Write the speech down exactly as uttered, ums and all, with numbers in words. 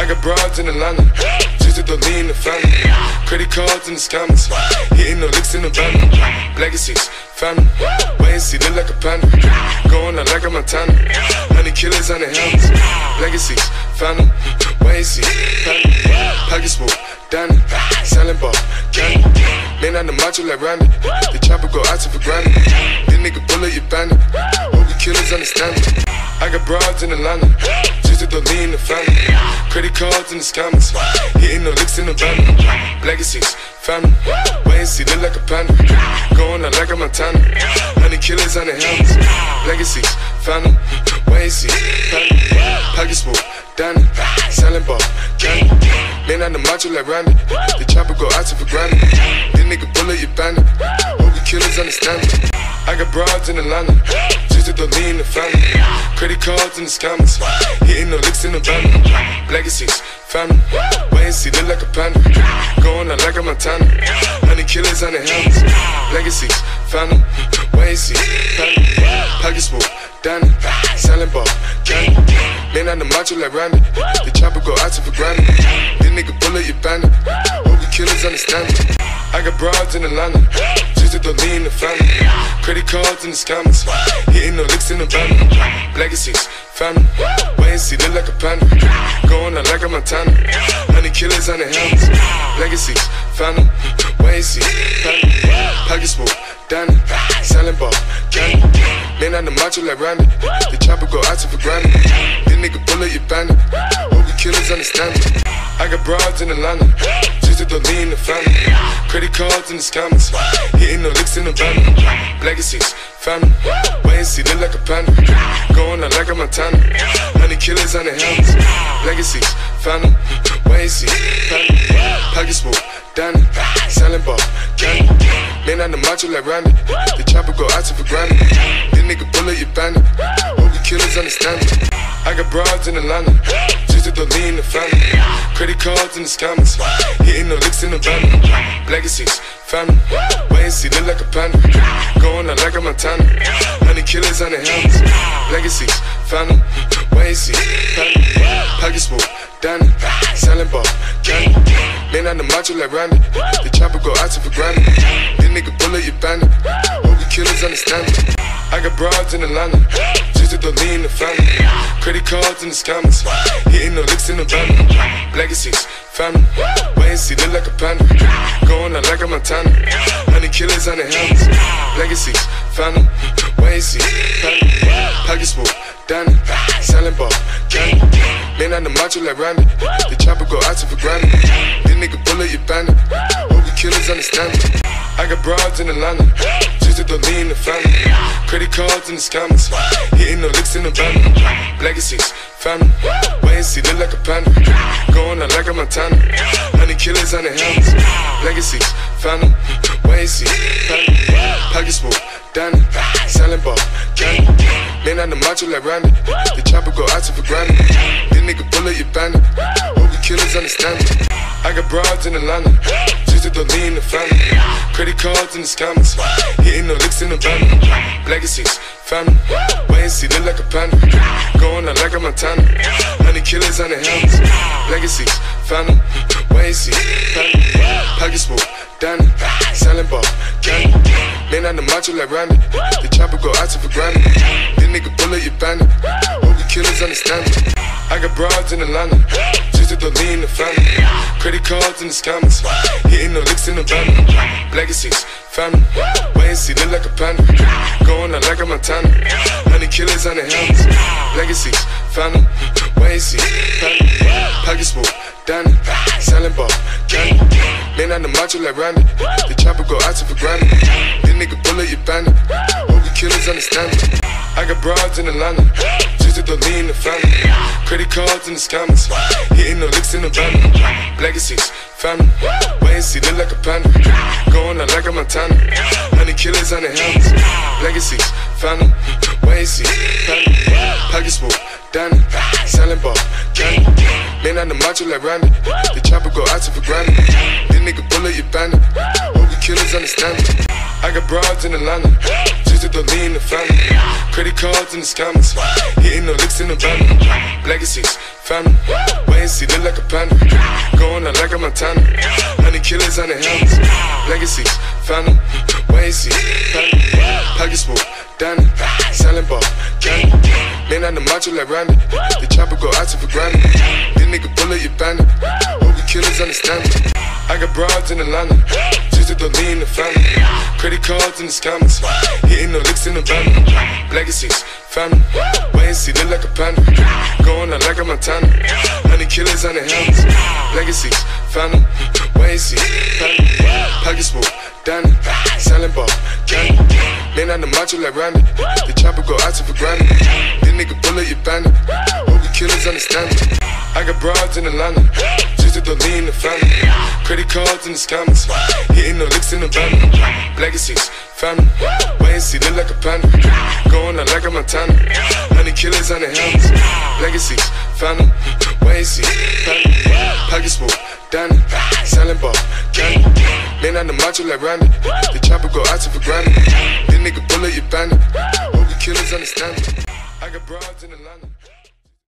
I got broads in Atlanta, just to throw lean in the family. Credit cards in the scammers, hitting the licks in the van. Legacies, family, wait and see, look like a panda. Going out like a Montana, honey killers on the helmets. Legacies, family, wait and see, family. Pockets full, Danny, selling ball, candy. Man on the macho like Randy, the chopper go out to for granted. This nigga bullet, you bandit, hope the killers understand it. I got broads in Atlanta, just to throw lean in the family. Credit cards in the scammers, hitting the licks in the van. Legacies, family, wait and see, look like a panda. Going out like a Montana, honey killers on the helmets. Legacies, family, wait and see, family. Pockets full, Danny, selling ball, candy. Man on the macho like Randy, the chopper go out to for granted. This nigga bullet, you bandit, hope the killers understand it. I got broads in Atlanta, just to throw lean in the family. Credit cards in the scammers, hitting the licks in the van. Legacies, family, wait and see, look like a panda. Going out like a Montana, honey killers on the helmets. Legacies, family, wait and see, family. Pockets full, Danny, selling ball, candy. Man on the macho like Randy, the chopper go out to for granted. This nigga bullet, you bandit, hope the killers understand it. I got broads in Atlanta, just to throw lean in the family. Credit cards in the scammers, hitting the licks in the van. Legacies, family, wait and see, look like a panda. Going out like a Montana, honey killers on the helmets. Legacies, family, wait and see, family. Pockets full, Danny, selling ball, candy. Man on the macho like Randy, the chopper go out to for granted. This nigga bullet, you bandit, hope the killers understand it. I got broads in Atlanta, just to throw lean in the family. Credit cards in the scammers, hitting the licks in the van. Legacies, family, wait and see, look like a panda. Going out like a Montana, honey killers on the helmets. Legacies, family, wait and see, family. Pockets full, Danny, selling ball, candy. Man on the macho like Randy, the chopper go out to for granted. This nigga bullet, you bandit, hope the killers understand it. I got broads in Atlanta, just to throw lean in the family. Credit cards in the scammers, hitting the licks in the van. Legacies, family, wait and see, look like a panda. Going out like a Montana, honey killers on the helmets. Legacies, family, wait and see, family. Pockets full, Danny, selling ball, candy. Man on the macho like Randy, the chopper go out to for granted. This nigga bullet, you bandit, hope the killers understand it. I got broads in Atlanta, just to throw lean in the family. Credit cards in the scammers, hitting the licks in the van. Legacies, family, wait and see, look like a panda. Going out like a Montana, honey killers on the helmets. Legacies, family, wait and see, family. Pockets full, Danny, selling ball, candy. Man on the macho like Randy, the chopper go out to for granted. This nigga bullet, you bandit, hope the killers understand it. I got broads in Atlanta, just to throw lean in the family. Credit cards in the scammers, hitting the licks in the van. Legacies, family, wait and see, look like a panda. Going out like a Montana, honey killers on the helmets. Legacies, family, wait and see, family. Pockets full, Danny, selling ball, candy. Man on the macho like Randy, the chopper go out to for granted. This nigga bullet, you bandit, hope the killers understand it. I got broads in Atlanta, just to throw lean in the family. Credit cards in the scammers, hitting the licks in the van. Legacies, family, wait and see, look like a panda. Going out like a Montana, honey killers on the helmets. Legacies, family, wait and see, family. Pockets full, Danny, selling ball, candy. Man on the macho like Randy, the chopper go out to for granted. This nigga bullet, you bandit, hope the killers understand it. I got broads in Atlanta, just to throw lean in the family. Credit cards in the scammers, hitting the licks in the van. Legacies, family, wait and see, look like a panda. Going out like a Montana, honey killers on the helmets. Legacies, family, wait and see, family. Pockets full, Danny, selling ball, candy. Man on the macho like Randy, the chopper go out to for granted. This nigga bullet, you bandit, hope the killers understand it. I got broads in Atlanta, just to throw lean in the family. Credit cards in the scammers, hitting the licks in the van. Legacies, family, wait and see, look like a panda. Going out like a Montana, honey killers on the helmets. Legacies, family, wait and see, family. Pockets full, Danny, selling ball, candy. Man on the macho like Randy, the chopper go out to for granted. This nigga bullet, you bandit, hope the killers understand it. I got broads in Atlanta, just to throw lean in the family. Credit cards in the scammers, hitting the licks in the van. Legacies, Phantom, wait and see, look like a panda. Going out like a Montana. Honey killers on the helmets. Legacies, phantom, wait and see. Panda, pockets full, Danny. Selling ball, candy. Man on the macho like Randy. The chopper go out to for granted. This nigga bullet, you bandit. Hope the killers understand it. I got broads in Atlanta. Just to lean in the family. Credit cards in the scammers. Hitting the licks in the van. Legacies, phantom, wait and see, look like a panda. Going out like a Montana. Honey killers on the helmets. Legacies, phantom, wait and see. Panda, pockets full, Danny. Selling ball, candy. Man on the macho like Randy. The chopper go out to for granted. This nigga bullet, you bandit. Hope the killers understand it. I got broads in Atlanta. Just to lean in the family. Credit cards in the scammers. Hitting the licks in the van. Legacies, phantom, wait and see, look like a panda. Going out like a Montana. Honey killers on the helmets. Legacies, phantom, wait and see. Panda, pockets full, Danny. Selling ball, candy. Man on the macho like Randy. The chopper go out to for granted. This nigga bullet, you bandit. Hope the killers understand it. I got broads in Atlanta.